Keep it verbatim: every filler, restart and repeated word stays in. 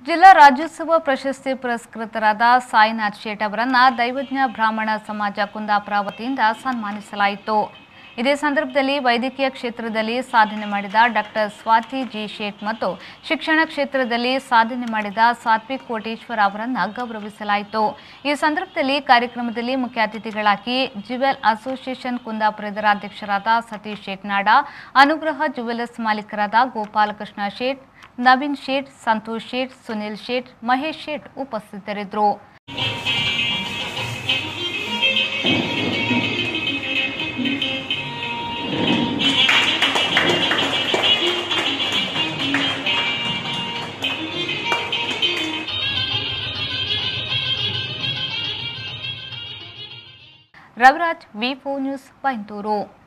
ಜಿಲ್ಲಾ ರಾಜ್ಯೋತ್ಸವ ಪ್ರಶಸ್ತಿ ಪುರಸ್ಕೃತರಾದ ಸಾಯಿನಾಥ್ ಶೇಟ್ ಅವರನ್ನ ದೈವಜ್ಞ ಬ್ರಾಹ್ಮಣ ಸಮಾಜ ಕುಂದಾಪುರ ವತಿಯಿಂದ ಸನ್ಮಾನಿಸಲಾಯಿತು. ಇದೇ ಸಂದರ್ಭದಲ್ಲಿ ವೈದ್ಯಕೀಯ ಕ್ಷೇತ್ರದಲ್ಲಿ ಸಾಧನೆ ಮಾಡಿದ ಡಾಕ್ಟರ್ ಸ್ವಾತಿ ಜಿ ಶೇಟ್ ಮತ್ತು ಶಿಕ್ಷಣ ಕ್ಷೇತ್ರದಲ್ಲಿ ಸಾಧನೆ ಮಾಡಿದ ಸಾತ್ವಿಕ್ ಕೋಟೇಶ್ವರ ಅವರನ್ನು ಗೌರವಿಸಲಾಯಿತು. ಈ ಸಂದರ್ಭದಲ್ಲಿ ಕಾರ್ಯಕ್ರಮದಲ್ಲಿ ಮುಖ್ಯ ಅತಿಥಿಗಳಾಗಿ ಜ್ಯುವೆಲ್ ಅಸೋಸಿಯೇಷನ್ ಕುಂದಾಪುರ ಇದರ ಅಧ್ಯಕ್ಷರಾದ ಸತೀಶ್ ಶೇಟ್ನಾಡ, ಅನುಗ್ರಹ ಜ್ಯುವೆಲರ್ಸ್ ಮಾಲೀಕರಾದ ಗೋಪಾಲಕೃಷ್ಣ ಶೇಟ್, ನವೀನ್ ಶೇಟ್, ಸಂತೋಷ್ ಶೇಟ್, ಸುನಿಲ್ ಶೇಟ್, ಮಹೇಶ್ ಶೇಟ್ ಉಪಸ್ಥಿತರಿದ್ದರು. Raviraj, V four news, Byndoor.